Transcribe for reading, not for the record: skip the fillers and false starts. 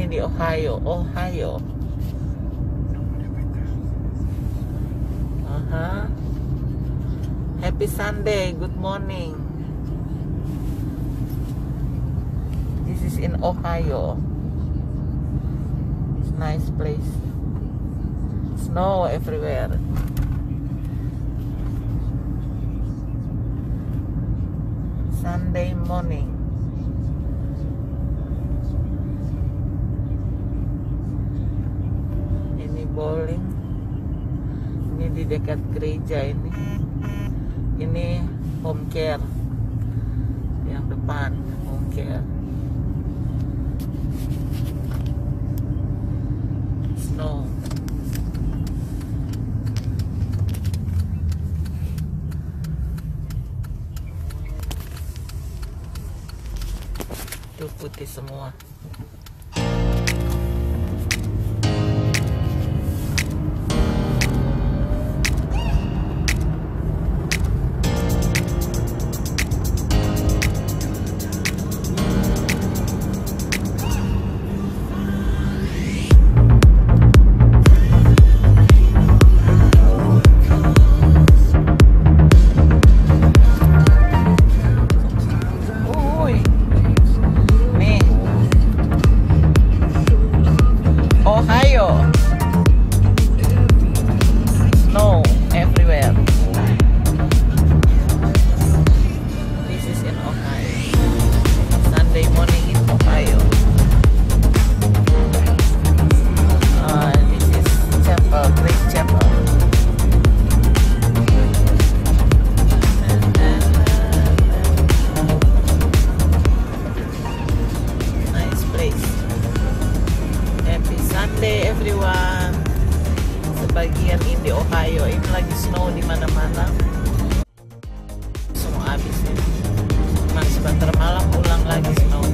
Ini di Ohio. Happy Sunday, good morning. This is in Ohio. It's a nice place. Snow everywhere. Sunday morning. Ini bowling. Ini di dekat gereja ini. Ini home care. Yang depan home care. Snow. Itu putih semua. Ohio. Snow everywhere. This is in Ohio. Sunday morning in Ohio. This is chapel, Great Chapel. Nice place. Happy Sunday everyone. Sebagian ini Ohio ini lagi snow di mana-mana. Semua habis ini. Sebentar malam ulang lagi snow.